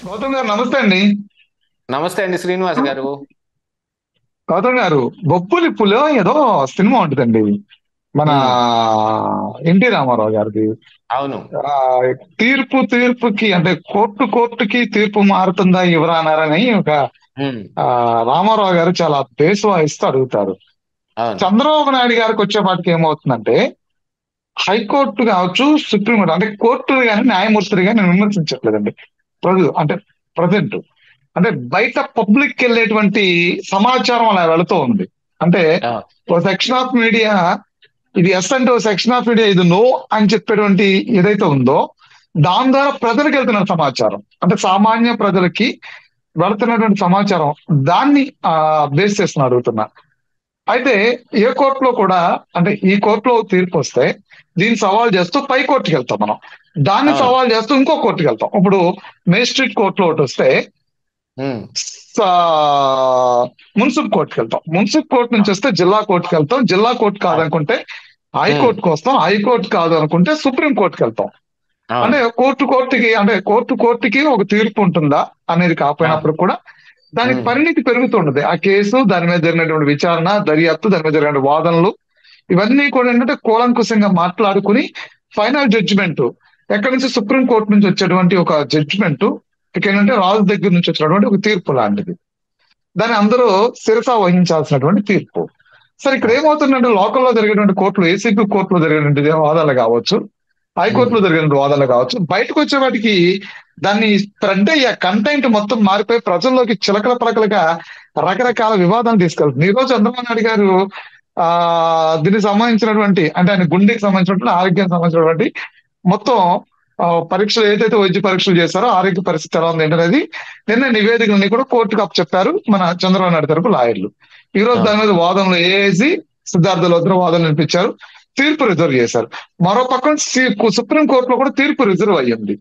గౌతమ్ గారు నమస్తే అండి. నమస్తే అండి శ్రీనివాస్ గారు. గౌతమ్ గారు, బొబ్బులి పులో ఏదో సినిమా ఉంటుందండి మన ఉమ్, ఎన్టీ రామారావు గారిది. అవును. ఆ తీర్పు తీర్పుకి అంటే కోర్టుకి తీర్పు మారుతుందా ఎవరా అన్నారని ఒక ఉమ్, ఆ రామారావు గారు చాలా బేస్ వాయిస్తూ అడుగుతారు. అవును. చంద్రబాబు నాయుడు గారికి వచ్చేపాటికి ఏమవుతుందంటే హైకోర్టు కావచ్చు, సుప్రీంకోర్టు అంటే కోర్టులు కానీ న్యాయమూర్తులు కానీ నేను విమర్శించట్లేదండి. అంటే ప్రజెంట్ అంటే బయట పబ్లిక్ వెళ్ళేటువంటి సమాచారం అలా వెళుతూ ఉంది. అంటే అవును. ఓ సెక్షన్ ఆఫ్ మీడియా ఇది ఎస్ అంటే ఓ సెక్షన్ ఆఫ్ మీడియా ఇది నో అని చెప్పేటువంటి ఏదైతే ఉందో దాని ద్వారా ప్రజలకు వెళ్తున్న సమాచారం అంటే సామాన్య ప్రజలకి వెళుతున్నటువంటి సమాచారం దాన్ని బేస్ చేసుకుని అడుగుతున్నా. అయితే ఏ కోర్టులో కూడా అంటే ఈ కోర్టులో తీర్పు వస్తే దీన్ని సవాల్ చేస్తూ పై కోర్టుకి వెళ్తాం మనం. దాన్ని అవును. సవాల్ చేస్తూ ఇంకో కోర్టుకి వెళ్తాం. ఇప్పుడు మేజిస్ట్రేట్ కోర్టులో ఒకటి వస్తే ఉమ్, మున్సిపల్ కోర్టుకి వెళ్తాం. మున్సిపల్ కోర్టు నుంచి వస్తే జిల్లా కోర్టుకి వెళ్తాం. జిల్లా కోర్టు అవును. కాదనుకుంటే ఉమ్, హైకోర్టుకి వస్తాం. హైకోర్టు కాదు అనుకుంటే సుప్రీం కోర్టుకి వెళ్తాం. అంటే అవును. కోర్టుకి ఒక తీర్పు ఉంటుందా అనేది అవును. కాకపోయినప్పుడు కూడా దానికి ఉమ్, పరిణితి పెరుగుతుంటది. ఆ కేసు, దాని మీద జరిగినటువంటి విచారణ, దర్యాప్తు, దాని మీద జరిగిన వాదనలు ఇవన్నీ కూడా ఏంటంటే కూలంకుషంగా మాట్లాడుకుని ఫైనల్ జడ్జిమెంట్ ఎక్కడి నుంచి సుప్రీం కోర్టు నుంచి వచ్చేటువంటి ఒక జడ్జిమెంట్ ఇక ఏంటంటే రాజు దగ్గర నుంచి వచ్చినటువంటి ఒక తీర్పు లాంటిది. దాన్ని అందరూ శిరస వహించాల్సినటువంటి తీర్పు. సరే ఇక్కడ అవును. ఏమవుతుందంటే లోకల్లో జరిగేటువంటి కోర్టులు, ఏసీపీ కోర్టులో జరిగేటువంటి వాదాలు కావచ్చు, ఉమ్, హైకోర్టులో జరిగిన వాదాలు కావచ్చు, బయటకు వచ్చే వాటికి దాన్ని స్ప్రెడ్ అయ్యే కంటెంట్ మొత్తం మారిపోయి ప్రజల్లోకి చిలకల పలకలుగా రకరకాల వివాదాలు తీసుకెళ్తుంది. ఈ రోజు చంద్రబాబు నాయుడు గారు ఆ దీనికి సంబంధించినటువంటి అంటే ఆయన గుండెకి సంబంధించినటువంటి ఆరోగ్యానికి సంబంధించినటువంటి మొత్తం పరీక్షలు ఏదైతే వైద్య పరీక్షలు చేశారో ఆరోగ్య పరిస్థితి ఎలా ఉంది ఏంటనేది నిన్న నివేదికలన్నీ కూడా కోర్టుకు అప్పచెప్పారు మన చంద్రబాబు నాయుడు తరపు లాయర్లు. ఈ రోజు దాని అవును. మీద వాదనలు ఏఏసి సిద్ధార్థ లోద్ర వాదనలు వినిపించారు. తీర్పు రిజర్వ్ చేశారు. మరో పక్కన సుప్రీం కోర్టులో కూడా తీర్పు రిజర్వ్ అయ్యింది.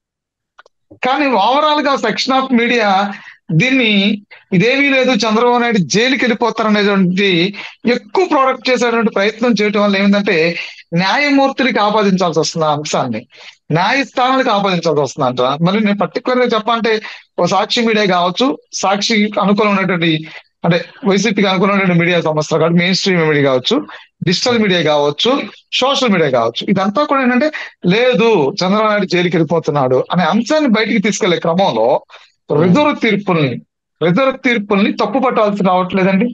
కానీ ఓవరాల్ గా సెక్షన్ ఆఫ్ మీడియా దీన్ని ఇదేమీ లేదు చంద్రబాబు నాయుడు జైలుకి వెళ్ళిపోతారనేటువంటి ఎక్కువ ప్రొడక్ట్ చేసేటువంటి ప్రయత్నం చేయడం వల్ల ఏమిటంటే న్యాయమూర్తులకి ఆపాదించాల్సి వస్తుంది ఆ అంశాన్ని, న్యాయస్థానాలకు ఆపాదించాల్సి వస్తుంది అంట. మరి నేను పర్టికులర్ గా చెప్పాలంటే ఓ సాక్షి మీడియా కావచ్చు, సాక్షి అనుకూలం ఉన్నటువంటి అంటే వైసీపీకి అనుకూలమైనటువంటి మీడియా సంస్థలు కావచ్చు, మెయిన్ స్ట్రీమ్ మీడియా కావచ్చు, డిజిటల్ ఉమ్, మీడియా కావచ్చు, సోషల్ మీడియా కావచ్చు, ఇదంతా కూడా ఏంటంటే లేదు చంద్రబాబు నాయుడు జైలుకి వెళ్ళిపోతున్నాడు అనే అంశాన్ని బయటికి తీసుకెళ్లే క్రమంలో ఉమ్. రిజర్వ్ తీర్పుల్ని రిజర్వ్ తీర్పుల్ని తప్పు పట్టాల్సి రావట్లేదండి.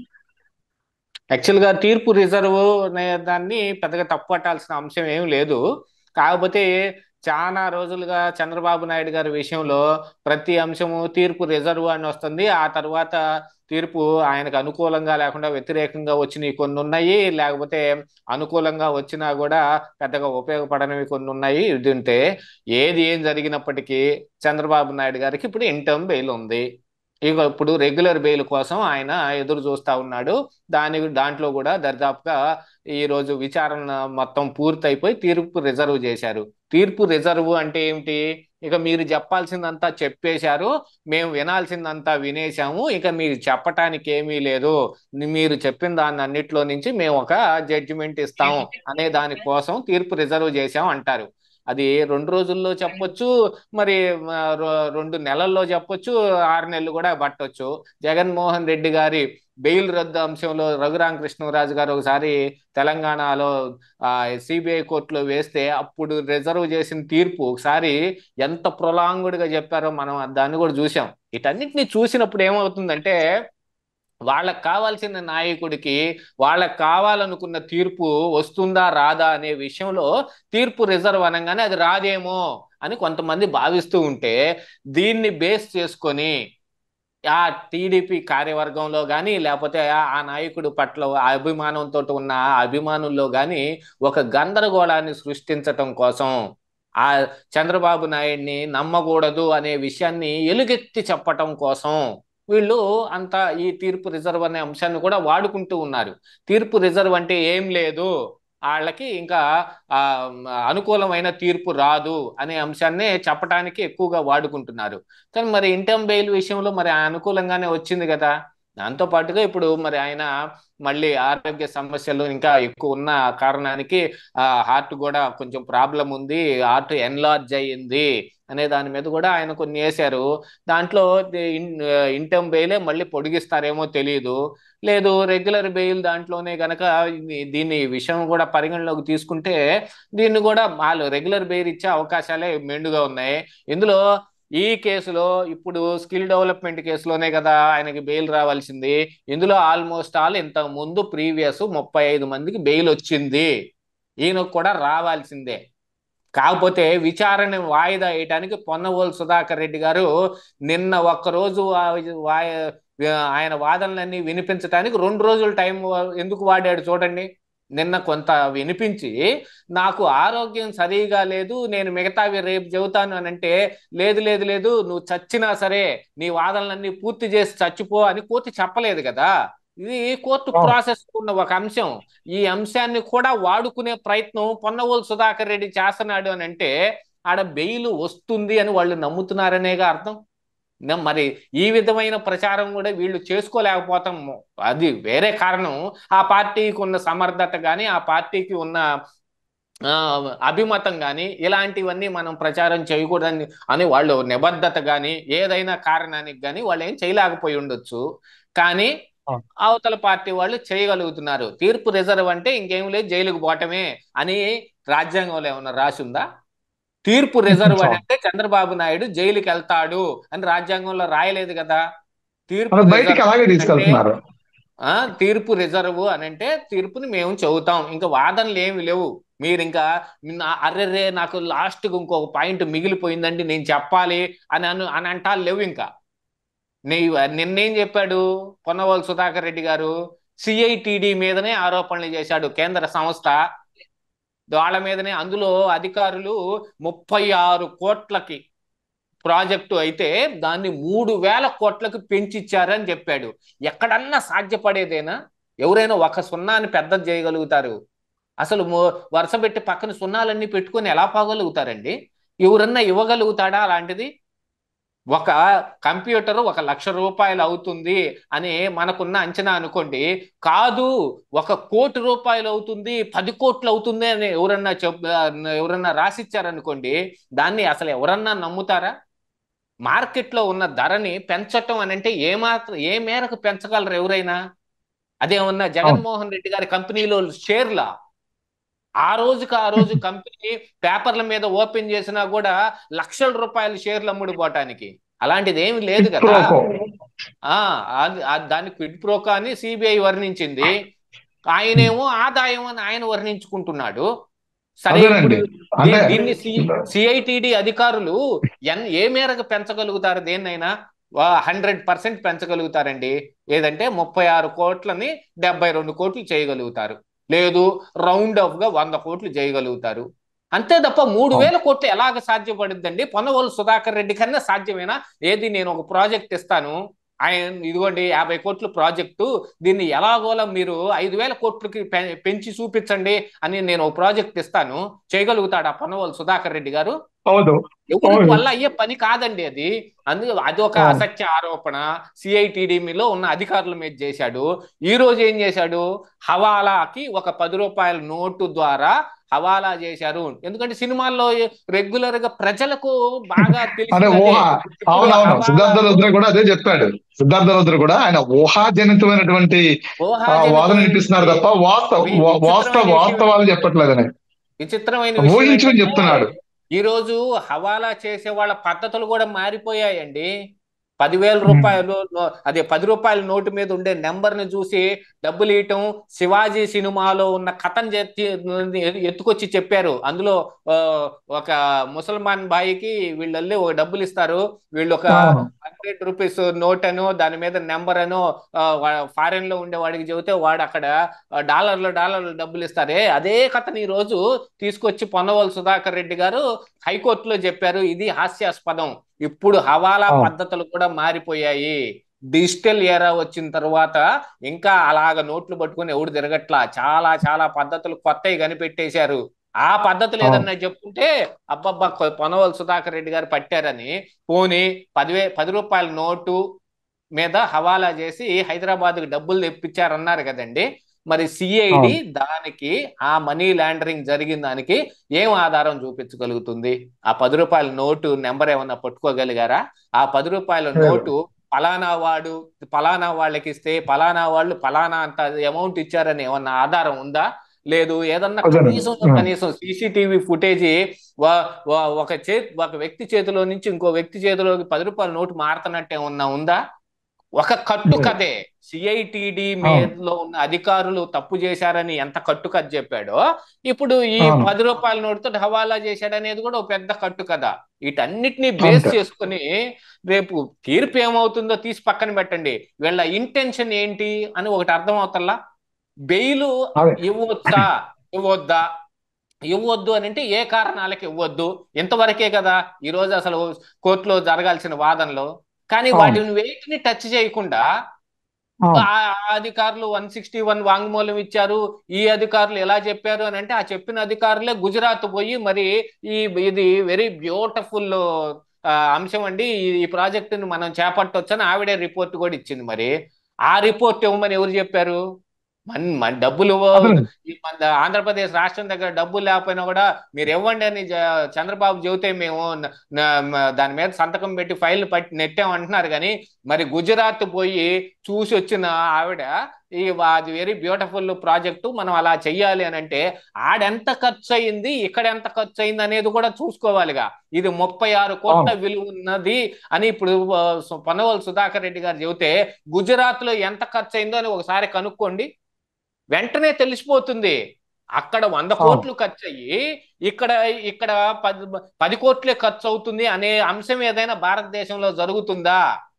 యాక్చువల్ గా తీర్పు రిజర్వ్ అనే దాన్ని పెద్దగా తప్పు పట్టాల్సిన అంశం ఏం లేదు. కాకపోతే చాలా రోజులుగా చంద్రబాబు నాయుడు గారి విషయంలో ప్రతి అంశము తీర్పు రిజర్వ్ అని వస్తుంది. ఆ తర్వాత తీర్పు ఆయనకు అనుకూలంగా లేకుండా వ్యతిరేకంగా వచ్చినవి కొన్ని ఉన్నాయి, లేకపోతే అనుకూలంగా వచ్చినా కూడా పెద్దగా ఉపయోగపడనివి కొన్ని ఉన్నాయి. ఇది ఉంటే ఏది ఏం జరిగినప్పటికీ చంద్రబాబు నాయుడు గారికి ఇప్పుడు ఇంటర్మ్ బెయిల్ ఉంది. ఇక ఇప్పుడు రెగ్యులర్ బెయిల్ కోసం ఆయన ఎదురు చూస్తా ఉన్నాడు. దాంట్లో కూడా దర్దాపుగా ఈ రోజు విచారణ మొత్తం పూర్తయిపోయి తీర్పు రిజర్వ్ చేశారు. తీర్పు రిజర్వ్ అంటే ఏమిటి? ఇక మీరు చెప్పాల్సిందంతా చెప్పేశారు, మేము వినాల్సిందంతా వినేశాము, ఇక మీరు చెప్పటానికి ఏమీ లేదు, మీరు చెప్పిన దాన్ని అన్నిట్లో నుంచి మేము ఒక జడ్జిమెంట్ ఇస్తాం అనే దానికోసం తీర్పు రిజర్వ్ చేశాం అంటారు. అది 2 రోజుల్లో చెప్పొచ్చు, మరి 2 నెలల్లో చెప్పొచ్చు, 6 నెలలు కూడా పట్టొచ్చు. జగన్మోహన్ రెడ్డి గారి బెయిల్ రద్దు అంశంలో రఘురామకృష్ణరాజు గారు ఒకసారి తెలంగాణలో సిబిఐ కోర్టులో వేస్తే అప్పుడు రిజర్వ్ చేసిన తీర్పు ఒకసారి ఎంత ప్రొలాంగ్డ్ గా చెప్పారో మనం దాన్ని కూడా చూసాం. వీటన్నిటిని చూసినప్పుడు ఏమవుతుందంటే వాళ్ళకు కావాల్సిన నాయకుడికి వాళ్ళకు కావాలనుకున్న తీర్పు వస్తుందా రాదా అనే విషయంలో తీర్పు రిజర్వ్ అనగానే అది రాదేమో అని కొంతమంది భావిస్తూ ఉంటే, దీన్ని బేస్ చేసుకొని ఆ టీడీపీ కార్యవర్గంలో కానీ లేకపోతే ఆ నాయకుడి పట్ల ఆ అభిమానంతో ఉన్న ఆ అభిమానుల్లో కానీ ఒక గందరగోళాన్ని సృష్టించటం కోసం, ఆ చంద్రబాబు నాయుడిని నమ్మకూడదు అనే విషయాన్ని ఎలుగెత్తి చెప్పటం కోసం వీళ్ళు అంతా ఈ తీర్పు రిజర్వ్ అనే అంశాన్ని కూడా వాడుకుంటూ ఉన్నారు. తీర్పు రిజర్వ్ అంటే ఏం లేదు, వాళ్ళకి ఇంకా ఆ అనుకూలమైన తీర్పు రాదు అనే అంశాన్ని చెప్పడానికి ఎక్కువగా వాడుకుంటున్నారు. కానీ మరి ఇంటర్మ్ బెయిల్ విషయంలో మరి అనుకూలంగానే వచ్చింది కదా. దాంతో పాటుగా ఇప్పుడు మరి ఆయన మళ్ళీ ఆరోగ్య సమస్యలు ఇంకా ఎక్కువ ఉన్న కారణానికి హార్ట్ కూడా కొంచెం ప్రాబ్లం ఉంది, హార్ట్ ఎన్లార్జ్ అయ్యింది అనే దాని మీద కూడా ఆయన కొన్ని వేశారు. దాంట్లో ఇంటర్మ్ బెయిలే మళ్ళీ పొడిగిస్తారేమో తెలియదు. లేదు రెగ్యులర్ బెయిల్ దాంట్లోనే గనక దీన్ని విషయం కూడా పరిగణలోకి తీసుకుంటే దీన్ని కూడా వాళ్ళు రెగ్యులర్ బెయిల్ ఇచ్చే అవకాశాలే మెండుగా ఉన్నాయి. ఇందులో ఈ కేసులో ఇప్పుడు స్కిల్ డెవలప్మెంట్ కేసులోనే కదా ఆయనకి బెయిల్ రావాల్సింది. ఇందులో ఆల్మోస్ట్ ఆల్ ఇంతకు ముందు ప్రీవియస్ 35 మందికి బెయిల్ వచ్చింది. ఈయనకు కూడా రావాల్సిందే. కాకపోతే విచారణ వాయిదా వేయడానికి పొన్నవోలు సుధాకర్ రెడ్డి గారు నిన్న ఒక్కరోజు ఆయన వాదనలన్నీ వినిపించడానికి 2 రోజులు టైం ఎందుకు వాడాడు చూడండి. నిన్న కొంత వినిపించి నాకు ఆరోగ్యం సరిగా లేదు, నేను మిగతావి రేపు చెబుతాను అని అంటే, లేదు లేదు లేదు నువ్వు చచ్చినా సరే నీ వాదనలన్నీ పూర్తి చేసి చచ్చిపో అని కోర్టు చెప్పలేదు కదా. ఇది కోర్టు ప్రాసెస్ ఉన్న ఒక అంశం. ఈ అంశాన్ని కూడా వాడుకునే ప్రయత్నం పొన్నవోలు సుధాకర్ రెడ్డి చేస్తున్నాడు అని అంటే ఆడ బెయిల్ వస్తుంది అని వాళ్ళు నమ్ముతున్నారనేగా అర్థం. మరి ఈ విధమైన ప్రచారం కూడా వీళ్ళు చేసుకోలేకపోతాం. అది వేరే కారణం. ఆ పార్టీకి ఉన్న సమర్థత కానీ ఆ పార్టీకి ఉన్న అభిమతం కానీ ఇలాంటివన్నీ మనం ప్రచారం చేయకూడదని అని వాళ్ళు నిబద్ధత కానీ ఏదైనా కారణానికి కానీ వాళ్ళు ఏం చేయలేకపోయి ఉండొచ్చు. కానీ అవతల పార్టీ వాళ్ళు చేయగలుగుతున్నారు. తీర్పు రిజర్వ్ అంటే ఇంకేం లేదు, జైలుకు పోవటమే అని రాజ్యాంగంలో ఏమన్నా రాసిందా? తీర్పు రిజర్వ్ అని అంటే చంద్రబాబు నాయుడు జైలుకి వెళ్తాడు అని రాజ్యాంగంలో రాయలేదు కదా. తీర్పు బయటికి రిజర్వ్ అలాగే అంటే తీసుకెళ్తున్నారు. తీర్పు రిజర్వ్ అని అంటే తీర్పుని మేము చెబుతాం, ఇంకా వాదనలు ఏమి లేవు. మీరు ఇంకా అర్రెర్రే నాకు లాస్ట్కి ఇంకొక పాయింట్ మిగిలిపోయిందండి నేను చెప్పాలి అని అని అంటాలు లేవు. ఇంకా నిన్నేం చెప్పాడు పొన్నవోలు సుధాకర్ రెడ్డి గారు? సిఐటిడి మీదనే ఆరోపణలు చేశాడు, కేంద్ర సంస్థ వాళ్ళ మీదనే. అందులో అధికారులు 36 కోట్లకి ప్రాజెక్టు అయితే దాన్ని 3,000 కోట్లకు పెంచిచ్చారని చెప్పాడు. ఎక్కడన్నా సాధ్యపడేదేనా? ఎవరైనా ఒక సున్నాని పెద్దది చేయగలుగుతారు? అసలు వరుస పెట్టి పక్కన సున్నాలన్నీ పెట్టుకొని ఎలా పోగలుగుతారండి? ఎవరన్నా ఇవ్వగలుగుతాడా అలాంటిది? ఒక కంప్యూటర్ 1,00,000 రూపాయలు అవుతుంది అని మనకున్న అంచనా అనుకోండి. కాదు 1,00,00,000 అవుతుంది, 10 కోట్లు అవుతుంది అని ఎవరన్నా రాసిచ్చారనుకోండి, దాన్ని అసలు ఎవరన్నా నమ్ముతారా? మార్కెట్లో ఉన్న ధరని పెంచటం అని అంటే ఏ మేరకు పెంచగలరు ఎవరైనా? అదేమన్నా జగన్మోహన్ రెడ్డి గారి కంపెనీలో షేర్లా? ఆ రోజు కంపెనీ పేపర్ల మీద ఓపెన్ చేసినా కూడా లక్షల రూపాయల షేర్లు అమ్ముడుపోవటానికి. అలాంటిది ఏమి లేదు కదా. దాన్ని క్విడ్ ప్రోకో అని సిబిఐ వర్ణించింది. ఆయనేమో ఆదాయం అని ఆయన వర్ణించుకుంటున్నాడు. సరే ఇప్పుడు దీన్ని సిఐటిడి అధికారులు ఏ మేరకు పెంచగలుగుతారు? దేన్నైనా 100% పెంచగలుగుతారండి. ఏదంటే 36 కోట్లని 72 కోట్లు చేయగలుగుతారు, లేదు రౌండ్ ఆఫ్ గా 100 కోట్లు చేయగలుగుతారు. అంతే తప్ప 3,000 కోట్లు ఎలాగ సాధ్యపడుద్దండి? పొన్నవోలు సుధాకర్ రెడ్డి కన్నా సాధ్యమేనా? ఏది నేను ఒక ప్రాజెక్ట్ ఇస్తాను, ఆయన ఇదిగోండి 50 కోట్ల ప్రాజెక్టు, దీన్ని ఎలాగోలా మీరు 5,000 కోట్లకి పెంచి చూపించండి అని నేను ఒక ప్రాజెక్ట్ ఇస్తాను, చేయగలుగుతాడా పొన్నవోలు సుధాకర్ రెడ్డి గారు? ఎవరి వల్ల అయ్యే పని కాదండి అది. అది ఒక అసత్య ఆరోపణ సిఐటిడిలో ఉన్న అధికారుల మీద చేశాడు. ఈ రోజు ఏం చేశాడు? హవాలాకి ఒక 10 రూపాయల నోటు ద్వారా హవాలా చేశారు. ఎందుకంటే సినిమాల్లో రెగ్యులర్ గా ప్రజలకు బాగా తెలిసిందే. సిద్ధార్థ రుద్ర కూడా అదే చెప్పాడు. సిద్ధార్థ రుద్ర కూడా ఆయన ఊహాజనితమైనటువంటి వాదన వినిపిస్తున్నారు తప్ప వాస్తవాలు చెప్పట్లేదని, విచిత్రమైన విషయం ఊహించుకుని చెప్తున్నాడు. ఈ రోజు హవాలా చేసే వాళ్ళ పద్ధతులు కూడా మారిపోయాయండి. 10,000 రూపాయలు అదే 10 రూపాయల నోటు మీద ఉండే నెంబర్ ని చూసి డబ్బులు ఇవ్వటం. శివాజీ సినిమాలో ఉన్న కథను ఎత్తుకొచ్చి చెప్పారు. అందులో ఒక ముసల్మాన్ బాయికి వీళ్ళల్లి ఒక డబ్బులు ఇస్తారు, వీళ్ళు ఒక 100 రూపీస్ నోట్ అనో దాని మీద నెంబర్ అనో ఫారెన్ లో ఉండే వాడికి చెబితే వాడు అక్కడ డాలర్లు డబ్బులు ఇస్తారే. అదే కథని ఈ రోజు తీసుకొచ్చి పొన్నవోలు సుధాకర్ రెడ్డి గారు హైకోర్టులో చెప్పారు. ఇది హాస్యాస్పదం. ఇప్పుడు హవాలా పద్ధతులు కూడా మారిపోయాయి. డిజిటల్ ఏరా వచ్చిన తర్వాత ఇంకా అలాగ నోట్లు పట్టుకుని ఎవడు తిరగట్లా. చాలా చాలా పద్ధతులు కొత్తవి కనిపెట్టేశారు. ఆ పద్ధతులు ఏదన్నా చెప్పుంటే అబ్బబ్బా పొన్నవోలు సుధాకర్ రెడ్డి గారు పట్టారని పోనీ 10 రూపాయల నోటు మీద హవాలా చేసి హైదరాబాద్కి డబ్బులు తెప్పించారన్నారు కదండి. మరి సిఐడి అవును. దానికి ఆ మనీ లాండరింగ్ జరిగిన దానికి ఏం ఆధారం చూపించగలుగుతుంది? ఆ 10 రూపాయల నోటు నెంబర్ ఏమన్నా పట్టుకోగలిగారా? ఆ 10 రూపాయల లేదు. నోటు ఫలానా వాడు ఫలానా వాళ్ళకి ఇస్తే ఫలానా వాళ్ళు ఫలానా అంత అమౌంట్ ఇచ్చారని ఏమన్నా ఆధారం ఉందా? లేదు. ఏదన్నా అదేనండి. కనీసం కనీసం సీసీటీవీ ఫుటేజీ ఒక వ్యక్తి చేతిలో నుంచి ఇంకో వ్యక్తి చేతిలోకి 10 రూపాయల నోటు మారుతున్నట్టు ఏమన్నా ఉందా? ఒక కట్టు లేదు. కదే. సిఐటిడి అవును. మీదలో ఉన్న అధికారులు తప్పు చేశారని ఎంత కట్టు కథ చెప్పాడో, ఇప్పుడు ఈ అవును. 10 రూపాయల నోటుతో హవాలా చేశాడనేది కూడా ఒక పెద్ద కట్టు కదా. వీటన్నిటిని బేస్ అంతే. చేసుకుని రేపు తీర్పు ఏమవుతుందో తీసి పక్కన పెట్టండి. వీళ్ళ ఇంటెన్షన్ ఏంటి అని ఒకటి అర్థం అవుతల్లా. బెయిల్ అదే. ఇవ్వచ్చా, ఇవ్వద్దా? ఇవ్వద్దు అని అంటే ఏ కారణాలకు ఇవ్వద్దు? ఇంతవరకే కదా ఈ రోజు అసలు కోర్టులో జరగాల్సిన వాదనలు. కానీ అవును. వాటిని వేటిని టచ్ చేయకుండా అవును. అధికారులు 161 వాంగ్మూలం ఇచ్చారు, ఈ అధికారులు ఎలా చెప్పారు అని అంటే, ఆ చెప్పిన అధికారులే గుజరాత్ పోయి మరి ఈ ఇది వెరీ బ్యూటిఫుల్ అంశం అండి, ఈ ప్రాజెక్టుని మనం చేపట్టొచ్చని ఆవిడే రిపోర్ట్ కూడా ఇచ్చింది. మరి ఆ రిపోర్ట్ ఇవ్వమని ఎవరు చెప్పారు? మన మన డబ్బులు అదేనండి. ఈ మన ఆంధ్రప్రదేశ్ రాష్ట్రం దగ్గర డబ్బులు లేకపోయినా కూడా మీరు ఇవ్వండి అని చంద్రబాబు చెబితే మేము దాని మీద సంతకం పెట్టి ఫైల్ పట్టి నెట్టామంటున్నారు. కానీ మరి గుజరాత్ పోయి చూసి వచ్చిన ఆవిడ అది వెరీ బ్యూటిఫుల్ ప్రాజెక్టు, మనం అలా చెయ్యాలి అని అంటే ఆడెంత ఖర్చు అయింది, ఇక్కడ ఎంత ఖర్చు అయింది అనేది కూడా చూసుకోవాలిగా. ఇది 36 కోట్ల అవును. విలువ ఉన్నది అని ఇప్పుడు పొన్నవోలు సుధాకర్ రెడ్డి గారు చెబితే గుజరాత్ లో ఎంత ఖర్చు అయిందో అని ఒకసారి కనుక్కోండి, వెంటనే తెలిసిపోతుంది. అక్కడ 100 అవును. కోట్లు ఖర్చు అయ్యి ఇక్కడ ఇక్కడ 10 కోట్లే ఖర్చు అవుతుంది అనే అంశం ఏదైనా భారతదేశంలో జరుగుతుందా?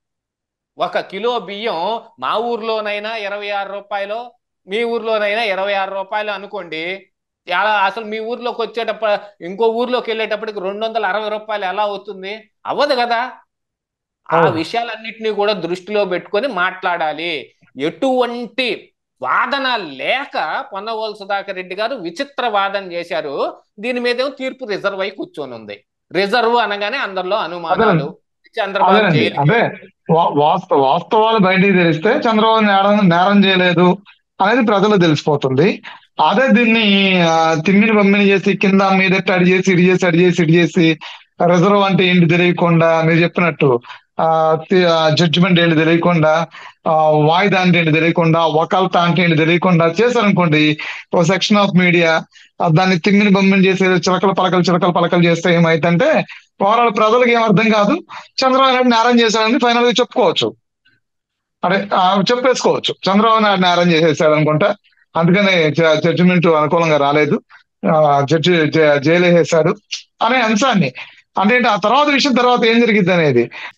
ఒక కిలో బియ్యం మా ఊర్లోనైనా 26 రూపాయలు, మీ ఊర్లోనైనా 26 రూపాయలు అనుకోండి. అలా అసలు మీ ఊర్లోకి వచ్చేటప్పుడు ఇంకో ఊర్లోకి వెళ్ళేటప్పటికి 260 రూపాయలు ఎలా అవుతుంది? అవ్వదు కదా. ఆ అవును. విషయాలన్నింటినీ కూడా దృష్టిలో పెట్టుకొని మాట్లాడాలి. ఎటువంటి వాదన లేక పొన్నవోలు సుధాకర్ రెడ్డి గారు విచిత్ర వాదన చేశారు. దీని మీదేమో తీర్పు రిజర్వ్ అయి కూర్చొని ఉంది. రిజర్వ్ అనగానే అందరిలో అనుమానాలు. అదేనండి. చంద్రబాబు అదేనండి. జైలుకి అదే వాస్తవాలు బయటికి తెలిస్తే చంద్రబాబు నేరం నేరం చేయలేదు అనేది ప్రజలకు తెలిసిపోతుంది. అదే దీన్ని తిమ్మిని బమ్మిని చేసి కింద మీదెట్టి అడి చేసి ఇడి చేసి అడి చేసి ఇడి చేసి రిజర్వ్ అంటే ఏంటి తెలియకుండా మీరు చెప్పినట్టు జడ్జిమెంట్ ఏంటి తెలియకుండా ఆ వాయిదా అంటే ఏంటి తెలియకుండా వకాల్తా అంటే ఏంటి తెలియకుండా చేశారనుకోండి ఒక సెక్షన్ ఆఫ్ మీడియా దాన్ని తిమ్మిని బమ్మిని చేసి చిలకలు పలకలు చేస్తే ఏమైందంటే ఓవరాల్ ప్రజలకు ఏం అర్థం కాదు, చంద్రబాబు నాయుడు నేరం చేశాడని ఫైనల్ గా చెప్పుకోవచ్చు. అదే చెప్పేసుకోవచ్చు చంద్రబాబు నాయుడు నేరం చేసేసాడు అనుకుంటా, అందుకనే జడ్జిమెంట్ అనుకూలంగా రాలేదు, జడ్జి జైలు వేసేశాడు అనే అంశాన్ని, అంటే ఆ తర్వాత విషయం తర్వాత ఏం జరిగింది అనేది